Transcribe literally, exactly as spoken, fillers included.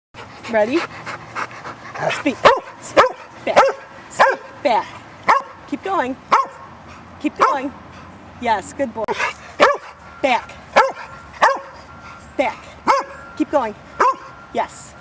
Ready? Speak. Speak. Back. Speak. Back. Keep going. Keep going. Yes, good boy. Back. Back. Keep going. Yes.